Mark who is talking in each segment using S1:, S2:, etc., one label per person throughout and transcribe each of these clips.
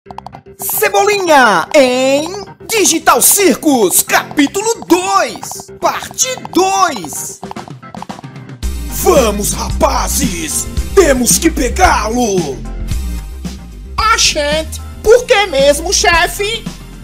S1: Cebolinha em Digital Circus, capítulo 2, parte 2. Vamos, rapazes! Temos que pegá-lo!
S2: Oxente, por que mesmo, chefe?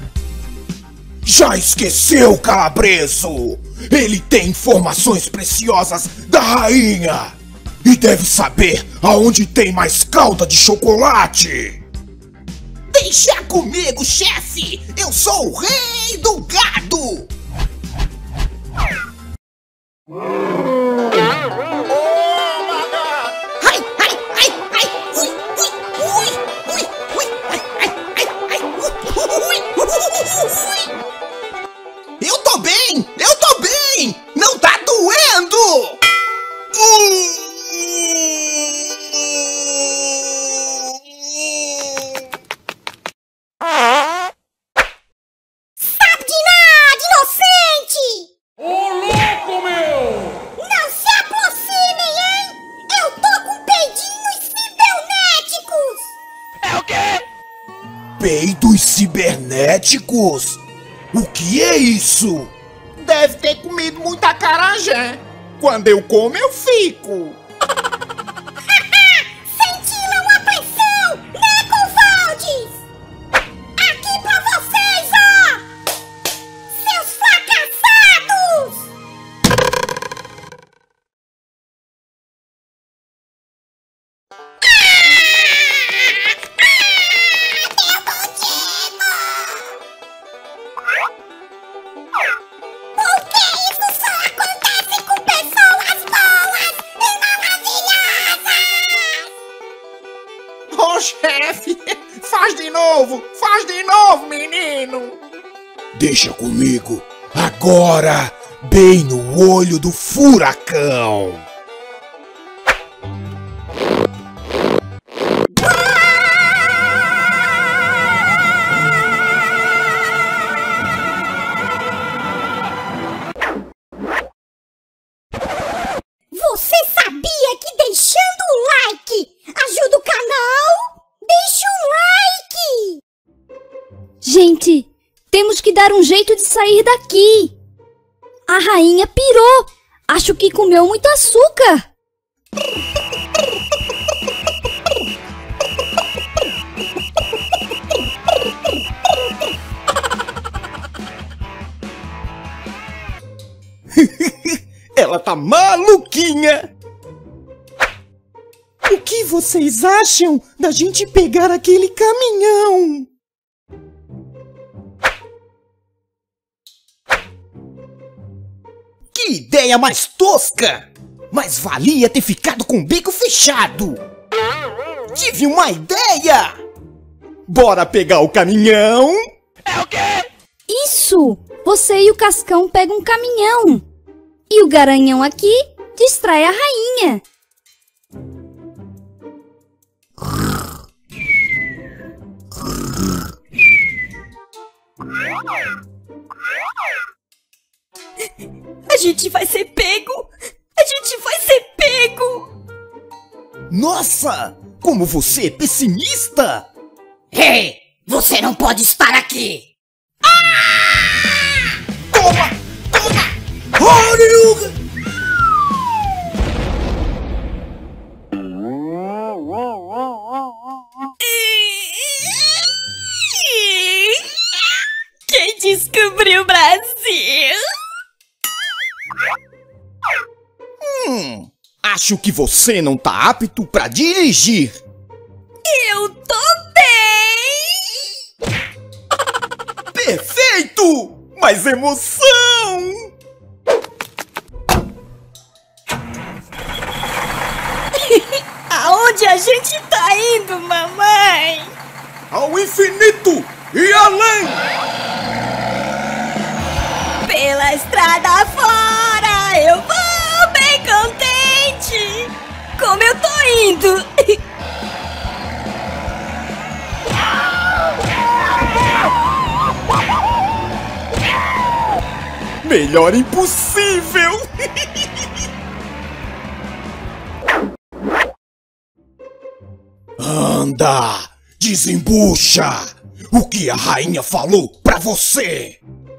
S1: Já esqueceu, Calabreso? Ele tem informações preciosas da rainha! E deve saber aonde tem mais calda de chocolate!
S2: Deixa comigo, chefe! Eu sou o rei do gado! Eu tô bem! Eu tô bem! Não tá doendo!
S3: Sabe de nada, inocente!
S4: Ô louco, meu!
S3: Não se aproximem, hein? Eu tô com peidinhos cibernéticos!
S4: É o quê?
S1: Peidos cibernéticos? O que é isso?
S2: Deve ter comido muita acarajé. Quando eu como, eu fico.
S3: Sentiram a pressão, né, covardes? Aqui pra vocês, ó! Seus fracassados! Meu contigo! Por que isso só acontece com pessoas boas e maravilhosas?
S2: Ô, chefe, faz de novo, menino.
S1: Deixa comigo, agora, bem no olho do furacão.
S3: Você sabia que deixando o like ajuda o canal? Deixa o like!
S5: Gente, temos que dar um jeito de sair daqui. A rainha pirou. Acho que comeu muito açúcar.
S1: Ela tá maluquinha!
S2: O que vocês acham da gente pegar aquele caminhão?
S1: Que ideia mais tosca! Mas valia ter ficado com o bico fechado! Tive uma ideia! Bora pegar o caminhão?
S4: É o quê?
S5: Isso! Você e o Cascão pegam um caminhão. E o Garanhão aqui distrai a rainha. A gente vai ser pego! A gente vai ser pego!
S1: Nossa! Como você é pessimista!
S3: Ei, você não pode estar aqui!
S1: Toma! Hadouken!
S5: Quem descobriu o Brasil?
S1: Acho que você não tá apto pra dirigir.
S5: Eu tô bem!
S1: Perfeito! Mais emoção!
S5: Aonde a gente tá indo, mamãe?
S1: Ao infinito e além!
S5: Pela estrada fora, eu vou bem contente! Como eu tô indo!
S1: Melhor impossível! Anda! Desembucha! O que a rainha falou pra você?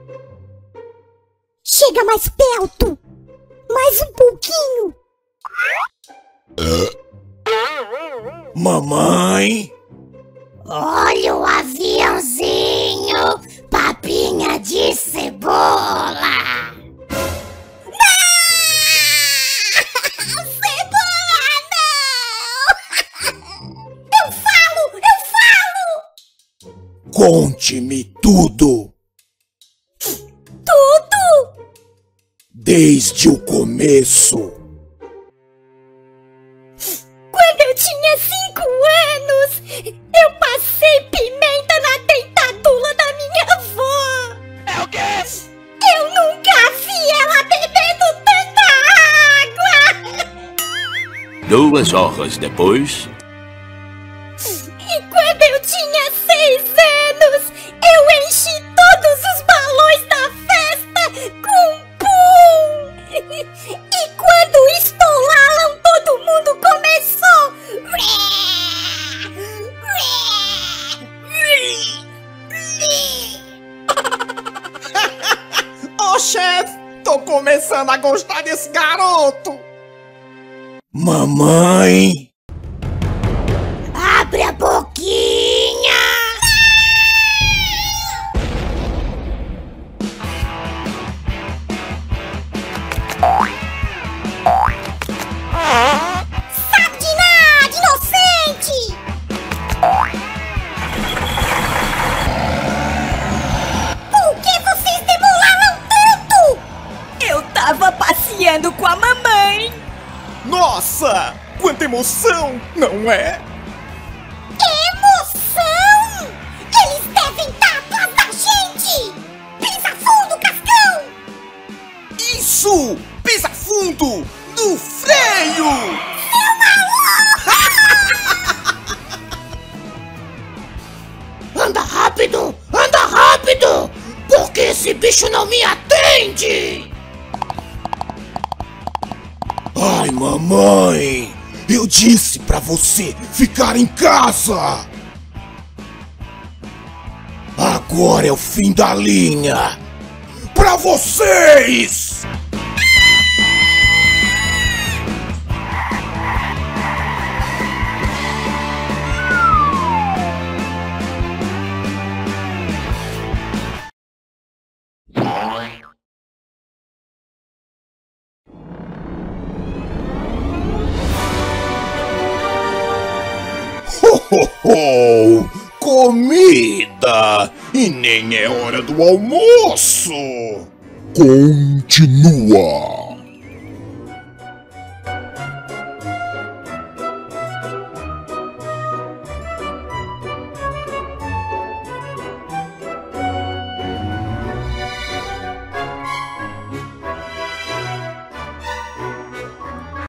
S3: Chega mais perto. Mais um pouquinho.
S1: Mamãe?
S3: Olha o aviãozinho, papinha de cebola. Cebola, não! Eu falo!
S1: Conte-me tudo.
S3: Tudo!
S1: Desde o começo.
S3: Quando eu tinha 5 anos, eu passei pimenta na dentadura da minha avó.
S4: É o quê?
S3: Eu nunca vi ela bebendo tanta água.
S6: 2 horas depois.
S3: E quando eu tinha 6 anos, eu enchi todos os balões da festa com pum. E quando estouraram, todo mundo começou.
S1: Ô, chefe, tô começando a gostar desse garoto. Mamãe?
S3: Abre a boquinha! Sabe de nada, inocente! Por que vocês demoraram tanto?
S7: Eu tava passeando com a mamãe.
S1: Nossa, quanta emoção, não é?
S3: Emoção! Eles devem estar atrás da gente! Pisa fundo, Cascão!
S1: Isso! Pisa fundo! No freio!
S2: Anda rápido! Anda rápido! Porque esse bicho não me atende!
S1: Ai, mamãe! Eu disse pra você ficar em casa! Agora é o fim da linha! Pra vocês! Oh, comida! E nem é hora do almoço! Continua!